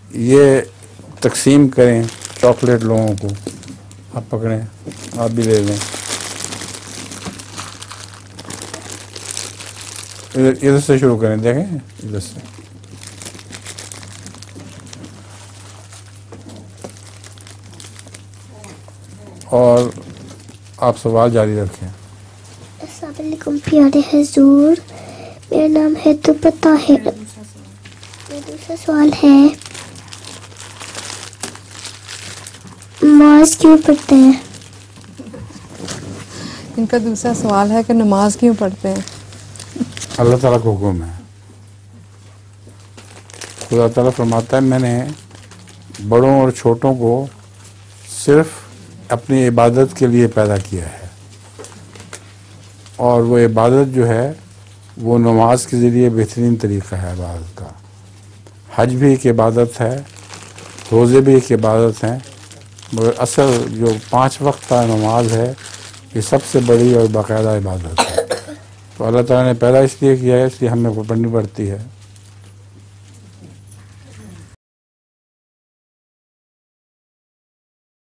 یہ تقسیم کریں چاکلیٹ لوگوں کو. آپ پکڑیں, آپ بھی لے لیں. ادھر سے شروع کریں, دیکھیں ادھر سے. اور آپ سوال جاری رکھیں. السلام علیکم پیارے حضور, میرا نام ہے طیبہ طاہر. میرا دوسرا سوال ہے نماز کیوں پڑھتے ہیں؟ ان کا دوسرا سوال ہے کہ نماز کیوں پڑھتے ہیں؟ اللہ تعالیٰ کا حکم ہے. خدا تعالیٰ فرماتا ہے میں نے بڑوں اور چھوٹوں کو صرف اپنی عبادت کے لیے پیدا کیا ہے, اور وہ عبادت جو ہے وہ نماز کے ذریعے بہترین طریقہ ہے عبادت کا. حج بھی ایک عبادت ہے, روزے بھی ایک عبادت ہیں, مگر اصل جو 5 وقت کا نماز ہے یہ سب سے بڑی اور باقاعدہ عبادت ہے. تو اللہ تعالیٰ نے پیدا اس لیے کیا ہے, اس لیے ہمیں پڑھنی پڑتی ہے.